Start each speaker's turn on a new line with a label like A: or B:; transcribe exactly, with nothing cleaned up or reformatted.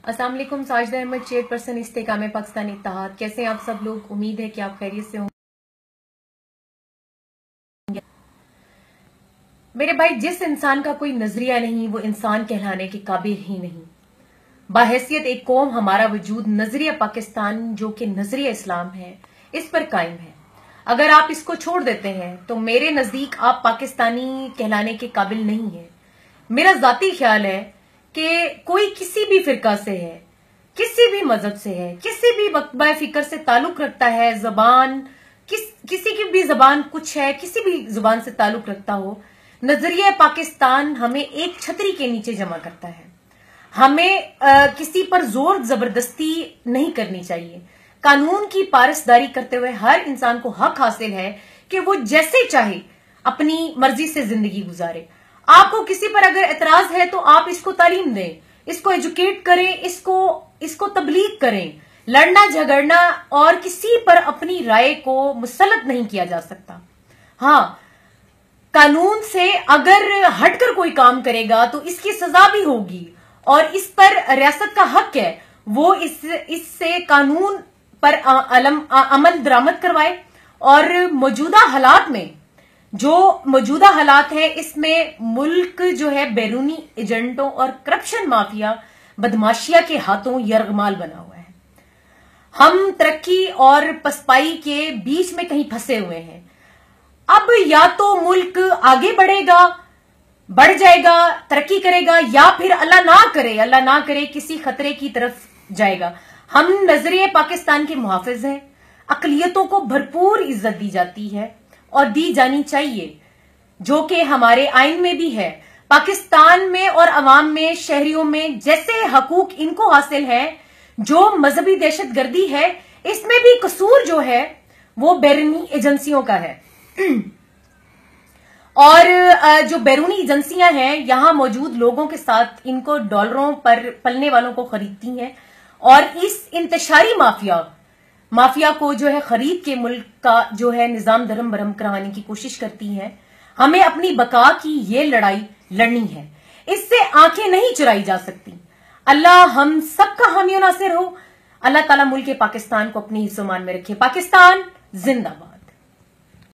A: अस्सलाम वालेकुम। साजिदा अहमद, चेयरपर्सन इस्तेकाम पाकिस्तान इत्तेहाद। कैसे हैं आप सब लोग? उम्मीद है कि आप खैरियत से होंगे। मेरे भाई, जिस इंसान का कोई नजरिया नहीं वो इंसान कहलाने के काबिल ही नहीं। बाहैसियत एक कौम हमारा वजूद नजरिया पाकिस्तान, जो कि नजरिया इस्लाम है, इस पर कायम है। अगर आप इसको छोड़ देते हैं तो मेरे नजदीक आप पाकिस्तानी कहलाने के काबिल नहीं है। मेरा जाती ख्याल है कि कोई किसी भी फिरका से है, किसी भी मजहब से है, किसी भी वक्बा फिक्र से ताल्लुक रखता है, जबान किस किसी की भी जबान कुछ है, किसी भी जुबान से ताल्लुक रखता हो, नजरिया पाकिस्तान हमें एक छतरी के नीचे जमा करता है। हमें आ, किसी पर जोर जबरदस्ती नहीं करनी चाहिए। कानून की पारसदारी करते हुए हर इंसान को हक हासिल है कि वो जैसे चाहे अपनी मर्जी से जिंदगी गुजारे। आपको किसी पर अगर एतराज है तो आप इसको तालीम दें, इसको एजुकेट करें, इसको इसको तबलीग करें। लड़ना झगड़ना और किसी पर अपनी राय को मुसल्लत नहीं किया जा सकता। हाँ, कानून से अगर हटकर कोई काम करेगा तो इसकी सजा भी होगी और इस पर रियासत का हक है वो इस इससे कानून पर अलम, अमल दरामद करवाए। और मौजूदा हालात में जो मौजूदा हालात है इसमें मुल्क जो है बैरूनी एजेंटों और करप्शन माफिया बदमाशिया के हाथों यरगमाल बना हुआ है। हम तरक्की और पसपाई के बीच में कहीं फंसे हुए हैं। अब या तो मुल्क आगे बढ़ेगा, बढ़ जाएगा, तरक्की करेगा, या फिर अल्लाह ना करे अल्लाह ना करे किसी खतरे की तरफ जाएगा। हम नजरिए पाकिस्तान के मुहाफिज हैं। अकलियतों को भरपूर इज्जत दी जाती है और दी जानी चाहिए, जो कि हमारे आइन में भी है। पाकिस्तान में और अवाम में, शहरियों में जैसे हकूक इनको हासिल है, जो मजहबी दहशतगर्दी है इसमें भी कसूर जो है वो बैरूनी एजेंसियों का है। और जो बैरूनी एजेंसियां हैं यहां मौजूद लोगों के साथ इनको डॉलरों पर पलने वालों को खरीदती हैं और इस इंतशारी माफिया माफिया को जो है खरीद के मुल्क का जो है निजाम धर्म भरम कराने की कोशिश करती है। हमें अपनी बका की ये लड़ाई लड़नी है, इससे आंखें नहीं चुराई जा सकती। अल्लाह हम सबका हामी नासिर हो। अल्लाह ताला मुल्क पाकिस्तान को अपनी हिस्सों मान में रखे। पाकिस्तान जिंदाबाद।